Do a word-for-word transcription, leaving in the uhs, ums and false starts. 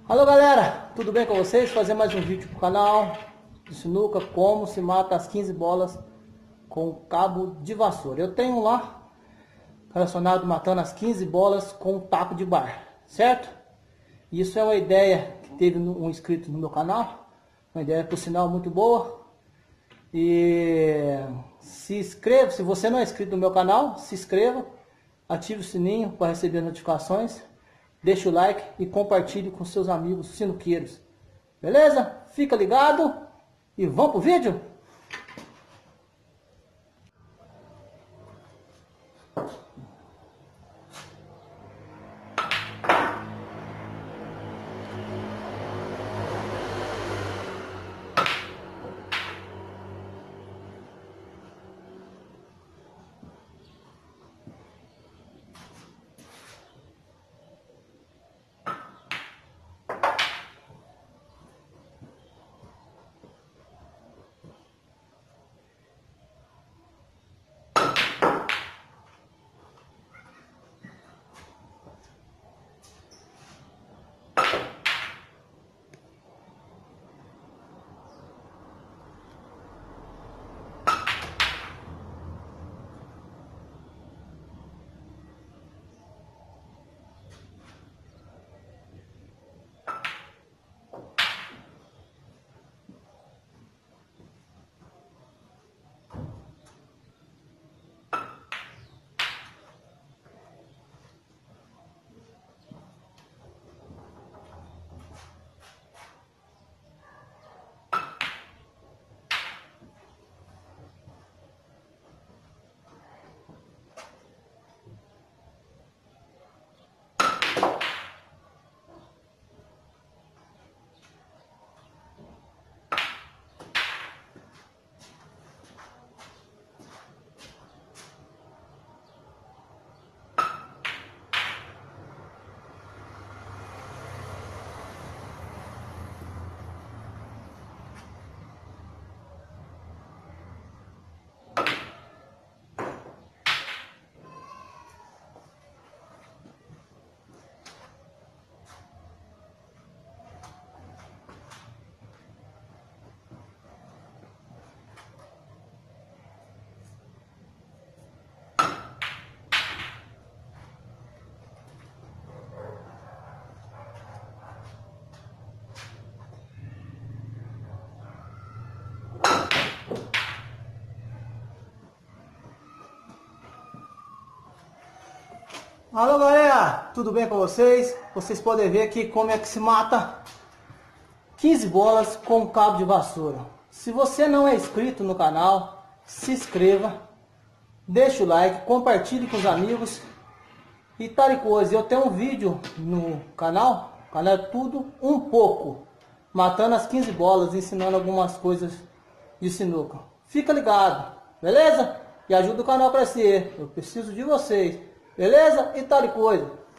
Alô galera, tudo bem com vocês? Fazer mais um vídeo pro canal de sinuca, como se mata as quinze bolas com cabo de vassoura. Eu tenho lá relacionado matando as quinze bolas com taco de bar, certo? Isso é uma ideia que teve um inscrito no meu canal, uma ideia por sinal muito boa. E se inscreva, se você não é inscrito no meu canal, se inscreva, ative o sininho para receber notificações. Deixa o like e compartilhe com seus amigos sinuqueiros. Beleza? Fica ligado e vamos pro vídeo? Alô galera, tudo bem com vocês? Vocês podem ver aqui como é que se mata quinze bolas com cabo de vassoura. Se você não é inscrito no canal, se inscreva, deixa o like, compartilhe com os amigos e tal e coisa. Eu tenho um vídeo no canal, o canal é Tudo Um Pouco, matando as quinze bolas, ensinando algumas coisas de sinuca. Fica ligado, beleza? E ajuda o canal a crescer, eu preciso de vocês. Beleza? E tal e coisa.